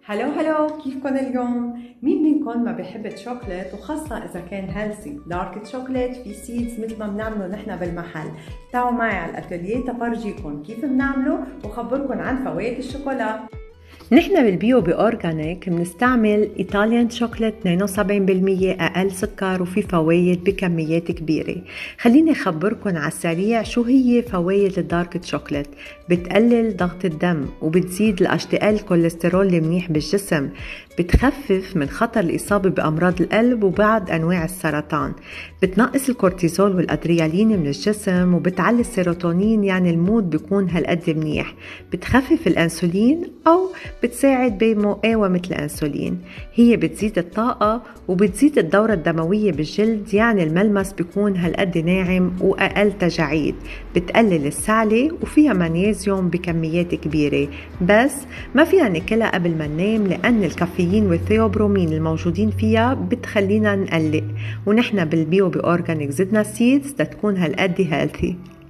هلو هلو، كيفكن اليوم؟ مين منكم ما بيحب الشوكولات وخاصة إذا كان هيلثي؟ دارك شوكولات في سيدز مثل ما بنعمله نحن بالمحل. تعالوا معي على الأتولية تفرجيكم كيف بنعمله وخبركم عن فوائد الشوكولا. نحن بالبيو بأورجانيك بنستعمل إيطاليان شوكولات 72% أقل سكر وفي فوايد بكميات كبيرة. خليني أخبركن على السريع شو هي فوايد الدارك شوكولات. بتقلل ضغط الدم وبتزيد الاشتعال الكوليسترول المنيح بالجسم، بتخفف من خطر الإصابة بأمراض القلب وبعض أنواع السرطان، بتنقص الكورتيزول والأدريالين من الجسم وبتعلي السيروتونين، يعني المود بيكون هالقد منيح، بتخفف الأنسولين أو بتساعد بمقاومة الأنسولين، هي بتزيد الطاقة وبتزيد الدورة الدموية بالجلد، يعني الملمس بيكون هالقد ناعم وأقل تجاعيد، بتقلل السعلة وفيها مغنيسيوم بكميات كبيرة، بس ما فينا ناكلها قبل ما ننام لأن الكافيين والثيوبرومين الموجودين فيها بتخلينا نقلق. ونحن بالبيو بأورجانيك زدنا سيدز تكون هالقد هيلثي.